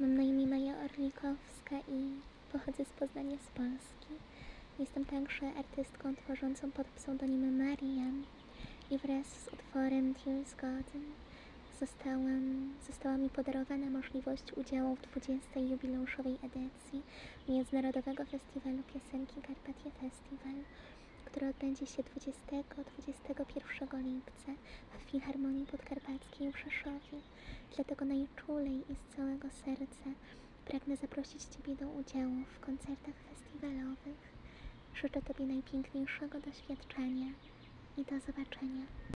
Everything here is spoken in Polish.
Mam na imię Maja Orlikowska i pochodzę z Poznania, z Polski. Jestem także artystką tworzącą pod pseudonimem Marian i wraz z utworem Tears Garden została mi podarowana możliwość udziału w 20. jubileuszowej edycji Międzynarodowego Festiwalu Piosenki Karpatia Festival, który odbędzie się 20-21 lipca w Filharmonii Podkarpackiej w Rzeszowie. Dlatego najczulej i z całego serca pragnę zaprosić Ciebie do udziału w koncertach festiwalowych. Życzę Tobie najpiękniejszego doświadczenia i do zobaczenia.